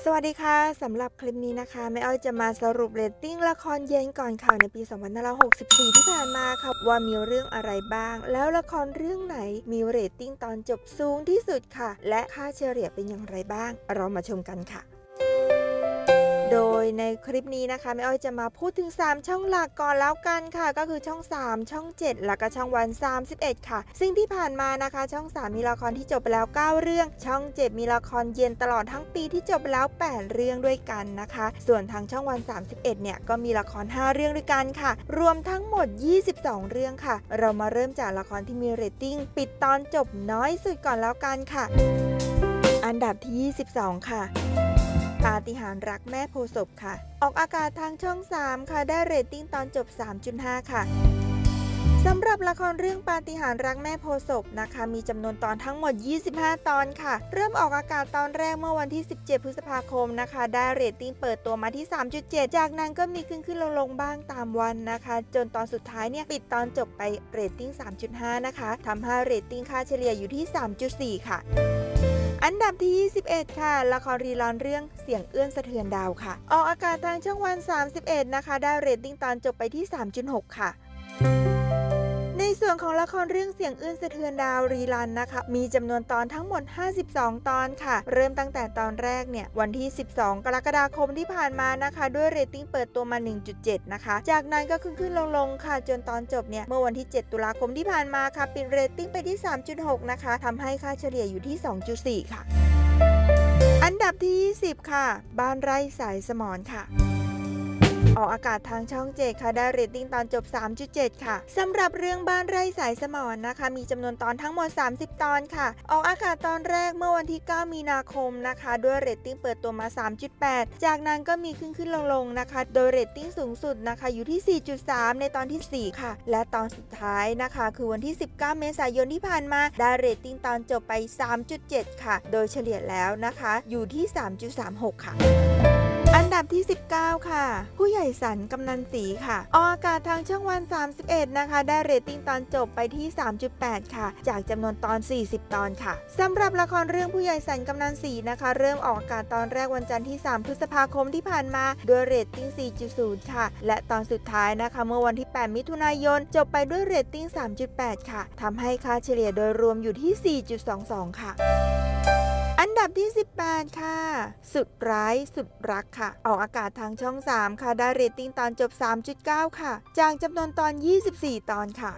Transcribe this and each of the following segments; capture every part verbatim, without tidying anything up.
สวัสดีค่ะสำหรับคลิปนี้นะคะแม่อ้อยจะมาสรุปเรตติ้งละครเย็นก่อนข่าวในปี สองพันห้าร้อยหกสิบสี่ ที่ผ่านมาค่ะว่ามีเรื่องอะไรบ้างแล้วละครเรื่องไหนมีเรตติ้งตอนจบสูงที่สุดค่ะและค่าเฉลี่ยเป็นอย่างไรบ้างเรามาชมกันค่ะโดยในคลิปนี้นะคะแม่อ้อยจะมาพูดถึงสามช่องหลักก่อนแล้วกันค่ะก็คือช่องสามช่องเจ็ดแล้วก็ช่องวันสามสิบเอ็ดค่ะซึ่งที่ผ่านมานะคะช่องสามมีละครที่จบไปแล้วเก้าเรื่องช่องเจ็ดมีละครเย็นตลอดทั้งปีที่จบไปแล้วแปดเรื่องด้วยกันนะคะส่วนทางช่องวันสามสิบเอ็ดเนี่ยก็มีละครห้าเรื่องด้วยกันค่ะรวมทั้งหมดยี่สิบสองเรื่องค่ะเรามาเริ่มจากละครที่มีเรตติ้งปิดตอนจบน้อยสุดก่อนแล้วกันค่ะอันดับที่ยี่สิบสองค่ะปาฏิหาริย์รักแม่โพธิ์ศพค่ะออกอากาศทางช่องสามค่ะได้เรตติ้งตอนจบ สามจุดห้า ค่ะสำหรับละครเรื่องปาฏิหาริย์รักแม่โพธิ์ศพนะคะมีจำนวนตอนทั้งหมดยี่สิบห้าตอนค่ะเริ่มออกอากาศตอนแรกเมื่อวันที่สิบเจ็ดพฤษภาคมนะคะได้เรตติ้งเปิดตัวมาที่ สามจุดเจ็ด จากนั้นก็มีขึ้นขึ้นลงลงบ้างตามวันนะคะจนตอนสุดท้ายเนี่ยปิดตอนจบไปเรตติ้ง สามจุดห้า นะคะทำให้เรตติ้งค่าเฉลี่ยอยู่ที่ สามจุดสี่ ค่ะอันดับที่ยี่สิบเอ็ดค่ะละครรีลันเรื่องเสียงเอื้อนสะเทือนดาวค่ะออกอากาศทางช่องวันสามสิบเอ็ดนะคะได้เรตติ้งตอนจบไปที่ สามจุดหก ค่ะในส่วนของละครเรื่องเสียงเอื้อนสะเทือนดาวรีลันนะคะมีจำนวนตอนทั้งหมดห้าสิบสองตอนค่ะเริ่มตั้งแต่ตอนแรกเนี่ยวันที่สิบสองกรกฎาคมที่ผ่านมานะคะด้วยเรตติ้งเปิดตัวมา หนึ่งจุดเจ็ด นะคะจากนั้นก็ขึ้นขึ้นลงลงค่ะจนตอนจบเนี่ยเมื่อวันที่เจ็ดตุลาคมที่ผ่านมาค่ะปิดเรตติ้งไปที่ สามจุดหก นะคะทำให้ค่าเฉลี่ยอยู่ที่ สองจุดสี่ ค่ะอันดับที่ยี่สิบค่ะบ้านไร่สายสมรค่ะออกอากาศทางช่องเจ็ดค่ะได้เรตติ้งตอนจบ สามจุดเจ็ด ค่ะสำหรับเรื่องบ้านไร่สายสมรนะคะมีจำนวนตอนทั้งหมดสามสิบตอนค่ะออกอากาศตอนแรกเมื่อวันที่เก้ามีนาคมนะคะด้วยเรตติ้งเปิดตัวมา สามจุดแปด จากนั้นก็มีขึ้นขึ้นลงลงนะคะโดยเรตติ้งสูงสุดนะคะอยู่ที่ สี่จุดสาม ในตอนที่สี่ค่ะและตอนสุดท้ายนะคะคือวันที่สิบเก้าเมษายนที่ผ่านมาได้เรตติ้งตอนจบไป สามจุดเจ็ด ค่ะโดยเฉลี่ยแล้วนะคะอยู่ที่ สามจุดสามหก ค่ะอันดับที่สิบเก้าค่ะผู้ใหญ่สันกำนันศรีค่ะออกอากาศทางช่องวันสามสิบเอ็ดนะคะได้เรตติ้งตอนจบไปที่ สามจุดแปด ค่ะจากจำนวนตอนสี่สิบตอนค่ะสำหรับละครเรื่องผู้ใหญ่สันกำนันศรีนะคะเริ่มออกอากาศตอนแรกวันจันทร์ที่สามพฤษภาคมที่ผ่านมาด้วยเรตติ้ง สี่จุดศูนย์ ค่ะและตอนสุดท้ายนะคะเมื่อวันที่แปดมิถุนายนจบไปด้วยเรตติ้ง สามจุดแปด ค่ะทำให้ค่าเฉลี่ยโดยรวมอยู่ที่ สี่จุดสองสอง ค่ะอันดับที่สิบแปดค่ะสุดร้ายสุดรักค่ะออกอากาศทางช่องสามค่ะได้เรตติ้งตอนจบ สามจุดเก้า ค่ะจากจำนวนตอนยี่สิบสี่ตอนค่ะ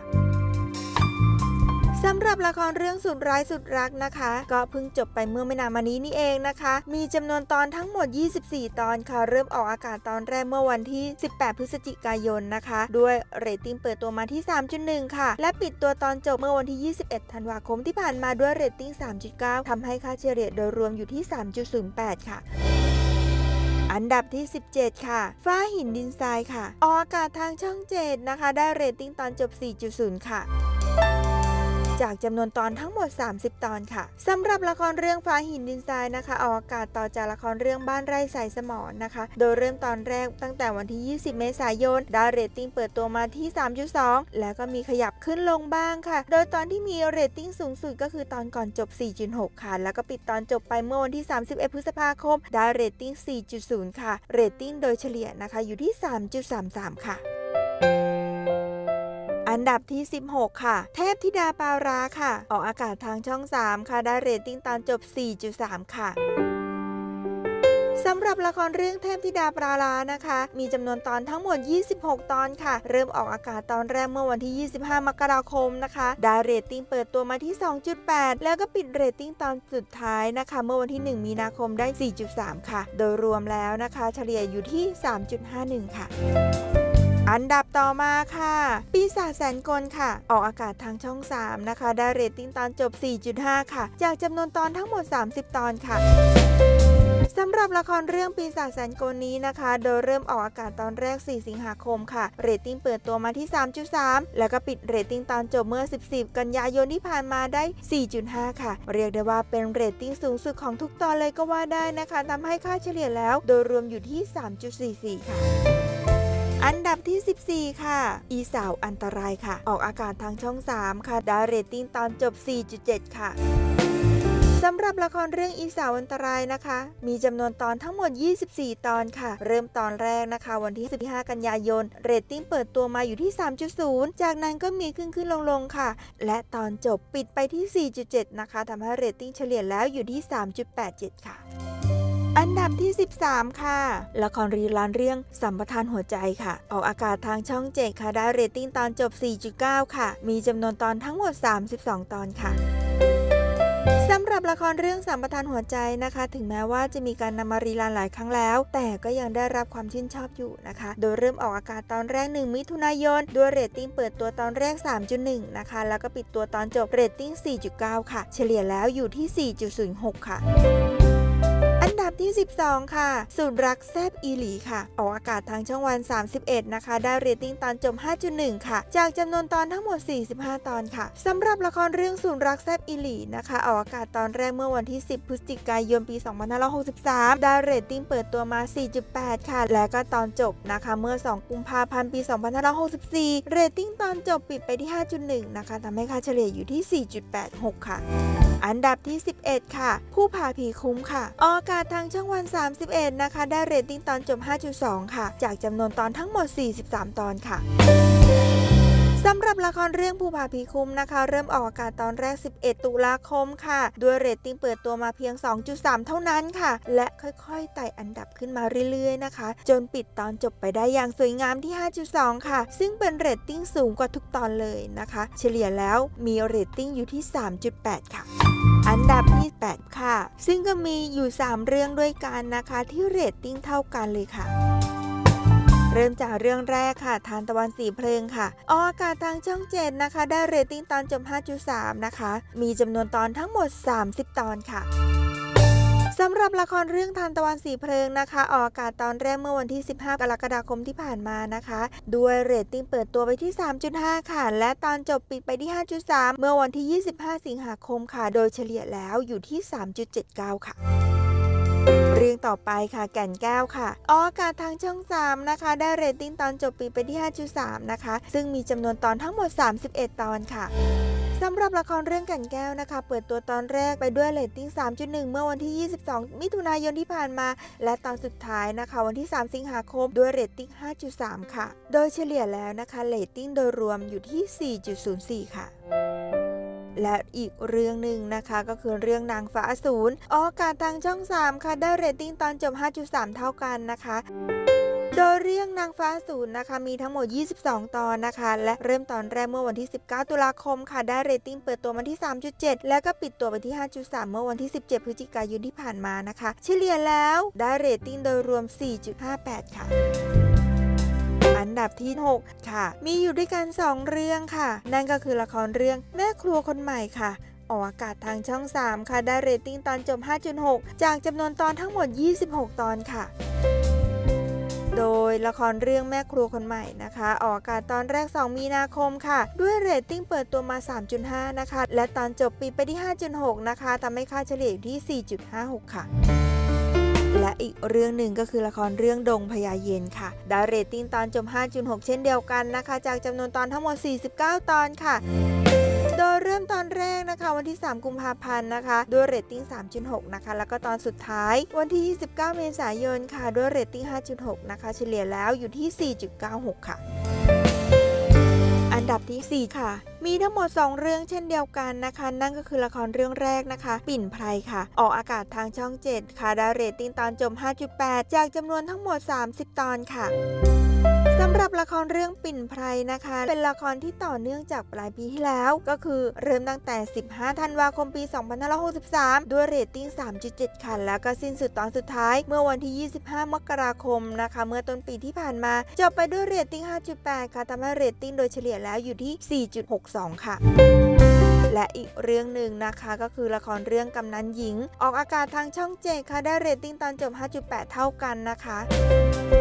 สำหรับละครเรื่องสุดร้ายสุดรักนะคะก็เพิ่งจบไปเมื่อไม่นานมานี้นี่เองนะคะมีจำนวนตอนทั้งหมดยี่สิบสี่ตอนค่ะเริ่มออกอากาศตอนแรกเมื่อวันที่สิบแปดพฤศจิกายนนะคะด้วยเรตติ้งเปิดตัวมาที่ สามจุดหนึ่ง ค่ะและปิดตัวตอนจบเมื่อวันที่ยี่สิบเอ็ดธันวาคมที่ผ่านมาด้วยเรตติ้ง สามจุดเก้า ทำให้ค่าเฉลี่ยโดยรวมอยู่ที่ สามจุดศูนย์แปด ค่ะอันดับที่สิบเจ็ดค่ะฟ้าหินดินทรายค่ะออกอากาศทางช่องเจ็ดนะคะได้เรตติ้งตอนจบ สี่จุดศูนย์ ค่ะจากจำนวนตอนทั้งหมดสามสิบตอนค่ะสำหรับละครเรื่องฟ้าหินดินทรายนะคะออกอากาศต่อจากละครเรื่องบ้านไร่สายสมรนะคะโดยเริ่มตอนแรกตั้งแต่วันที่ยี่สิบเมษายนได้เรตติ้งเปิดตัวมาที่ สามจุดสอง แล้วก็มีขยับขึ้นลงบ้างค่ะโดยตอนที่มีเรตติ้งสูงสุดก็คือตอนก่อนจบ สี่จุดหก ค่ะแล้วก็ปิดตอนจบไปเมื่อวันที่สามสิบเอ็ดพฤษภาคมได้เรตติ้ง สี่จุดศูนย์ ค่ะเรตติ้งโดยเฉลี่ยนะคะอยู่ที่ สามจุดสามสาม ค่ะอันดับที่สิบหกค่ะเทพธิดาปาราค่ะออกอากาศทางช่องสามค่ะได้เรตติ้งตอนจบ สี่จุดสาม ค่ะสำหรับละครเรื่องเทพธิดาปารานะคะมีจำนวนตอนทั้งหมดยี่สิบหกตอนค่ะเริ่มออกอากาศตอนแรกเมื่อวันที่ยี่สิบห้ามกราคมนะคะได้เรตติ้งเปิดตัวมาที่ สองจุดแปด แล้วก็ปิดเรตติ้งตอนสุดท้ายนะคะเมื่อวันที่หนึ่งมีนาคมได้ สี่จุดสาม ค่ะโดยรวมแล้วนะคะเฉลี่ยอยู่ที่ สามจุดห้าหนึ่ง ค่ะอันดับต่อมาค่ะปีศาจแสนกลค่ะออกอากาศทางช่องสามนะคะได้เรตติ้งตอนจบ สี่จุดห้า ค่ะจากจำนวนตอนทั้งหมดสามสิบตอนค่ะสำหรับละครเรื่องปีศาจแสนกลนี้นะคะโดยเริ่มออกอากาศตอนแรกสี่สิงหาคมค่ะเรตติ้งเปิดตัวมาที่ สามจุดสาม แล้วก็ปิดเรตติ้งตอนจบเมื่อสิบสี่กันยายนที่ผ่านมาได้ สี่จุดห้า ค่ะเรียกได้ว่าเป็นเรตติ้งสูงสุดของทุกตอนเลยก็ว่าได้นะคะทำให้ค่าเฉลี่ยแล้วโดยรวมอยู่ที่ สามจุดสี่สี่ ค่ะอันดับที่สิบสี่ค่ะอีสาวอันตรายค่ะออกอากาศทางช่องสามค่ะได้เรตติ้งตอนจบ สี่จุดเจ็ด ค่ะสสำหรับละครเรื่องอีสาวอันตรายนะคะมีจำนวนตอนทั้งหมดยี่สิบสี่ตอนค่ะเริ่มตอนแรกนะคะวันที่สิบห้ากันยายนเรตติ้งเปิดตัวมาอยู่ที่ สามจุดศูนย์ จากนั้นก็มีขึ้นขึ้นลงลงค่ะและตอนจบปิดไปที่ สี่จุดเจ็ด นะคะทำให้เรตติ้งเฉลี่ยแล้วอยู่ที่ สามจุดแปดเจ็ด ค่ะอันดับที่สิบสามค่ะละครรีลันเรื่องสัมปทานหัวใจค่ะออกอากาศทางช่องเจ็ดค่ะได้เรตติ้งตอนจบ สี่จุดเก้า ค่ะมีจำนวนตอนทั้งหมดสามสิบสองตอนค่ะสำหรับละครเรื่องสัมปทานหัวใจนะคะถึงแม้ว่าจะมีการนำมารีลันหลายครั้งแล้วแต่ก็ยังได้รับความชื่นชอบอยู่นะคะโดยเริ่มออกอากาศตอนแรกหนึ่งมิถุนายนด้วยเรตติ้งเปิดตัวตอนแรก สามจุดหนึ่ง นะคะแล้วก็ปิดตัวตอนจบเรตติ้ง สี่จุดเก้า ค่ะเฉลี่ยแล้วอยู่ที่ สี่จุดศูนย์หก ค่ะอันดับที่สิบสองค่ะสูตรรักแซบอีหลีค่ะออกอากาศทางช่องวันสามสิบเอ็ดนะคะได้เรตติ้งตอนจบ ห้าจุดหนึ่ง ค่ะจากจำนวนตอนทั้งหมดสี่สิบห้าตอนค่ะสำหรับละครเรื่องสูตรรักแซบอีหลีนะคะออกอากาศตอนแรกเมื่อวันที่สิบพฤศจิกายนปีสองพันห้าร้อยหกสิบสามได้เรตติ้งเปิดตัวมา สี่จุดแปด ค่ะและก็ตอนจบนะคะเมื่อสองกุมภาพันธ์ปีสองพันห้าร้อยหกสิบสี่เรตติ้งตอนจบปิดไปที่ ห้าจุดหนึ่ง นะคะทำให้ค่าเฉลี่ยอยู่ที่ สี่จุดแปดหก ค่ะอันดับที่สิบเอ็ดค่ะผู้พาผีคุ้มค่ะออกอากาศทางช่องวันสามสิบเอ็ดนะคะได้เรตติ้งตอนจบ ห้าจุดสอง ค่ะจากจำนวนตอนทั้งหมดสี่สิบสามตอนค่ะสำหรับละครเรื่องภูผาผีคุ้มนะคะเริ่มออกอากาศตอนแรกสิบเอ็ดตุลาคมค่ะด้วยเรตติ้งเปิดตัวมาเพียง สองจุดสาม เท่านั้นค่ะและค่อยๆไต่อันดับขึ้นมาเรื่อยๆนะคะจนปิดตอนจบไปได้อย่างสวยงามที่ ห้าจุดสอง ค่ะซึ่งเป็นเรตติ้งสูงกว่าทุกตอนเลยนะคะเฉลี่ยแล้วมีเรตติ้งอยู่ที่ สามจุดแปด ค่ะอันดับที่แปดค่ะซึ่งก็มีอยู่สามเรื่องด้วยกันนะคะที่เรตติ้งเท่ากันเลยค่ะเริ่มจากเรื่องแรกค่ะทานตะวันสีเพลิงค่ะออกอากาศทางช่องเจ็ดนะคะได้เรตติ้งตอนจบ ห้าจุดสาม นะคะมีจำนวนตอนทั้งหมดสามสิบตอนค่ะสำหรับละครเรื่องทานตะวันสีเพลิงนะคะออกอากาศตอนแรกเมื่อวันที่สิบห้ากรกฎาคมที่ผ่านมานะคะด้วยเรตติ้งเปิดตัวไปที่ สามจุดห้า ค่ะและตอนจบปิดไปที่ ห้าจุดสาม เมื่อวันที่ยี่สิบห้าสิงหาคมค่ะโดยเฉลี่ยแล้วอยู่ที่ สามจุดเจ็ดเก้า ค่ะเรื่องต่อไปค่ะแก่นแก้วค่ะออกอากาศทางช่องสามนะคะได้เรตติ้งตอนจบปิดไปที่ ห้าจุดสาม นะคะซึ่งมีจำนวนตอนทั้งหมดสามสิบเอ็ดตอนค่ะสำหรับละครเรื่องแก่นแก้วนะคะเปิดตัวตอนแรกไปด้วยเรตติ้ง สามจุดหนึ่ง เมื่อวันที่ยี่สิบสองมิถุนายนที่ผ่านมาและตอนสุดท้ายนะคะวันที่สามสิงหาคมด้วยเรตติ้ง ห้าจุดสาม ค่ะโดยเฉลี่ยแล้วนะคะเรตติ้งโดยรวมอยู่ที่ สี่จุดศูนย์สี่ ค่ะและอีกเรื่องหนึ่งนะคะก็คือเรื่องนางฟ้าอสูรออกอากาศทางช่องสามค่ะได้เรตติ้งตอนจบ ห้าจุดสาม เท่ากันนะคะโดยเรื่องนางฟ้าอสูรนะคะมีทั้งหมดยี่สิบสองตอนนะคะและเริ่มตอนแรกเมื่อวันที่สิบเก้าตุลาคมค่ะได้เรตติ้งเปิดตัวมาที่ สามจุดเจ็ด แล้วก็ปิดตัวไปที่ ห้าจุดสาม เมื่อวันที่สิบเจ็ดพฤศจิกายนที่ผ่านมานะคะเฉลี่ยแล้วได้เรตติ้งโดยรวม สี่จุดห้าแปด ค่ะอันดับที่หกค่ะมีอยู่ด้วยกันสองเรื่องค่ะนั่นก็คือละครเรื่องแม่ครัวคนใหม่ค่ะออกอากาศทางช่องสามค่ะได้เรตติ้งตอนจบ ห้าจุดหก จากจำนวนตอนทั้งหมดยี่สิบหกตอนค่ะโดยละครเรื่องแม่ครัวคนใหม่นะคะออกอากาศตอนแรกสองมีนาคมค่ะด้วยเรตติ้งเปิดตัวมา สามจุดห้า นะคะและตอนจบปิดไปที่ ห้าจุดหก นะคะทำให้ค่าเฉลี่ยอยู่ที่ สี่จุดห้าหก ค่ะและอีกเรื่องหนึ่งก็คือละครเรื่องดงพญาเย็นค่ะได้เรตติ้งตอนจบ ห้าจุดหก เช่นเดียวกันนะคะจากจำนวนตอนทั้งหมดสี่สิบเก้าตอนค่ะโดยเริ่มตอนแรกนะคะวันที่สามกุมภาพันธ์นะคะด้วยเรตติ้ง สามจุดหก นะคะแล้วก็ตอนสุดท้ายวันที่ยี่สิบเก้าเมษายนค่ะด้วยเรตติ้ง ห้าจุดหก นะคะเฉลี่ยแล้วอยู่ที่ สี่จุดเก้าหก ค่ะอันดับที่สี่ค่ะมีทั้งหมดสองเรื่องเช่นเดียวกันนะคะนั่นก็คือละครเรื่องแรกนะคะปิ่นไพรค่ะออกอากาศทางช่องเจ็ดค่ะได้เรตติ้งตอนจบ ห้าจุดแปด จากจำนวนทั้งหมดสามสิบตอนค่ะสำหรับละครเรื่องปิ่นไพรนะคะเป็นละครที่ต่อเนื่องจากปลายปีที่แล้วก็คือเริ่มตั้งแต่สิบห้าธันวาคมปีสองพันห้าร้อยหกสิบสามด้วยเรตติ้ง สามจุดเจ็ด ค่ะแล้วก็สิ้นสุดตอนสุดท้ายเมื่อวันที่ยี่สิบห้ามกราคมนะคะเมื่อต้นปีที่ผ่านมาจบไปด้วยเรตติ้ง ห้าจุดแปด ค่ะทำให้เรตติ้งโดยเฉลี่ยแล้วอยู่ที่ สี่จุดหกสอง ค่ะและอีกเรื่องหนึ่งนะคะก็คือละครเรื่องกำนันหญิงออกอากาศทางช่องเจ็ดค่ะได้เรตติ้งตอนจบ ห้าจุดแปด เท่ากันนะคะ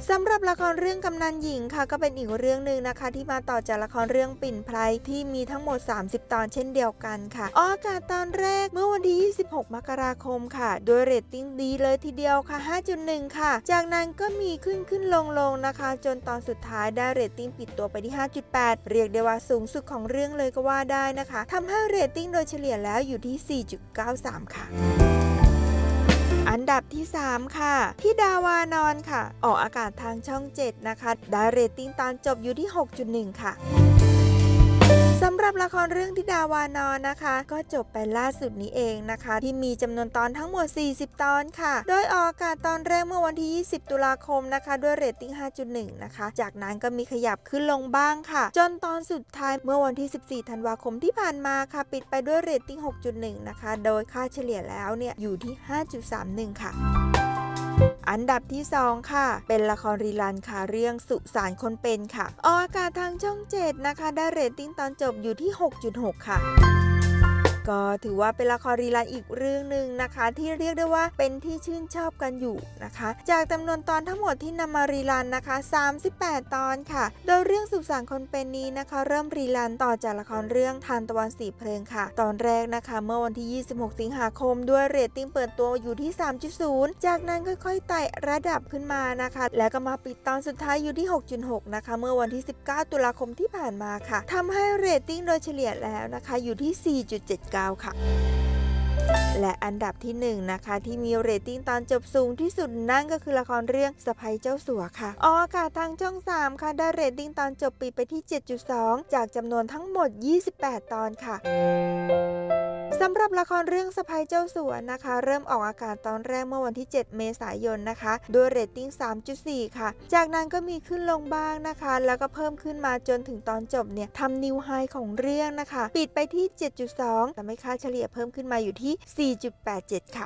สำหรับละครเรื่องกำนันหญิงค่ะก็เป็นอีกเรื่องหนึ่งนะคะที่มาต่อจากละครเรื่องปิ่นไพรที่มีทั้งหมดสามสิบตอนเช่นเดียวกันค่ะออกอากาศตอนแรกเมื่อวันที่ยี่สิบหกมกราคมค่ะโดยเรตติ้งดีเลยทีเดียวค่ะ ห้าจุดหนึ่ง ค่ะจากนั้นก็มีขึ้นขึ้นลงลงนะคะจนตอนสุดท้ายได้เรตติ้งปิดตัวไปที่ ห้าจุดแปด เรียกได้ว่าสูงสุดของเรื่องเลยก็ว่าได้นะคะทำให้เรตติ้งโดยเฉลี่ยแล้วอยู่ที่ สี่จุดเก้าสาม ค่ะอันดับที่สามค่ะพี่ดาวานอนค่ะออกอากาศทางช่องเจ็ดนะคะได้เรตติ้งตอนจบอยู่ที่ หกจุดหนึ่ง ค่ะสำหรับละครเรื่องธิดาวานอนนะคะก็จบไปล่าสุดนี้เองนะคะที่มีจำนวนตอนทั้งหมดสี่สิบตอนค่ะโดยออกอากาศตอนแรกเมื่อวันที่ยี่สิบตุลาคมนะคะด้วยเรตติ้ง ห้าจุดหนึ่ง นะคะจากนั้นก็มีขยับขึ้นลงบ้างค่ะจนตอนสุดท้ายเมื่อวันที่สิบสี่ธันวาคมที่ผ่านมาค่ะปิดไปด้วยเรตติ้ง หกจุดหนึ่ง นะคะโดยค่าเฉลี่ยแล้วเนี่ยอยู่ที่ ห้าจุดสามหนึ่ง ค่ะอันดับที่สองค่ะเป็นละครรีลันค่ะเรื่องสุสานคนเป็นค่ะออกอากาศทางช่องเจ็ดนะคะได้เรตติ้งตอนจบอยู่ที่ หกจุดหก ค่ะก็ถือว่าเป็นละครรีลันอีกเรื่องหนึ่งนะคะที่เรียกได้ว่าเป็นที่ชื่นชอบกันอยู่นะคะจากจำนวนตอนทั้งหมดที่นำมารีลันนะคะสามสิบแปดตอนค่ะโดยเรื่องสุสานคนเป็นนี้นะคะเริ่มรีลันต่อจากละครเรื่องทานตะวันสีเพลิงค่ะตอนแรกนะคะเมื่อวันที่ยี่สิบหกสิงหาคมด้วยเรตติ้งเปิดตัวอยู่ที่ สามจุดศูนย์ จากนั้นค่อยๆไต่ระดับขึ้นมานะคะแล้วก็มาปิดตอนสุดท้ายอยู่ที่ หกจุดหก นะคะเมื่อวันที่สิบเก้าตุลาคมที่ผ่านมาค่ะทำให้เรตติ้งโดยเฉลี่ยแล้วนะคะอยู่ที่ สี่จุดเจ็ดเก้า ค่ะและอันดับที่หนึ่งนะคะที่มีเรตติ้งตอนจบสูงที่สุดนั่นก็คือละครเรื่องสะใภ้เจ้าสัวค่ะออกอากาศทางช่องสามค่ะได้เรตติ้งตอนจบปิดไปที่ เจ็ดจุดสอง จากจำนวนทั้งหมดยี่สิบแปดตอนค่ะสำหรับละครเรื่องสะใภ้เจ้าสัวนะคะเริ่มออกอากาศตอนแรกเมื่อวันที่เจ็ดเมษายนนะคะด้วยเรตติ้ง สามจุดสี่ ค่ะจากนั้นก็มีขึ้นลงบ้างนะคะแล้วก็เพิ่มขึ้นมาจนถึงตอนจบเนี่ยทำนิวไฮของเรื่องนะคะปิดไปที่ เจ็ดจุดสอง แต่ไม่ค่าเฉลี่ยเพิ่มขึ้นมาอยู่ที่ สี่จุดแปดเจ็ด ค่ะ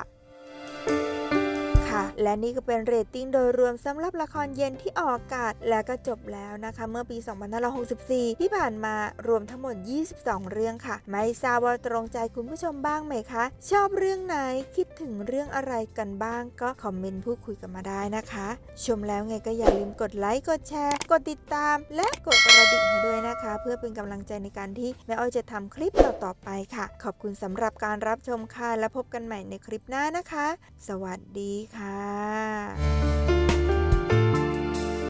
และนี่ก็เป็นเรตติ้งโดยรวมสำหรับละครเย็นที่ออกอากาศและก็จบแล้วนะคะเมื่อปี สองพันห้าร้อยหกสิบสี่ ที่ผ่านมารวมทั้งหมดยี่สิบสองเรื่องค่ะไม่ทราบว่าตรงใจคุณผู้ชมบ้างไหมคะชอบเรื่องไหนคิดถึงเรื่องอะไรกันบ้างก็คอมเมนต์พูดคุยกันมาได้นะคะชมแล้วไงก็อย่าลืมกดไลค์กดแชร์กดติดตามและกดกระดิ่งให้ด้วยนะคะเพื่อเป็นกำลังใจในการที่แม่อ้อยจะทำคลิปต่อๆไปค่ะขอบคุณสำหรับการรับชมค่ะและพบกันใหม่ในคลิปหน้านะคะสวัสดีค่ะ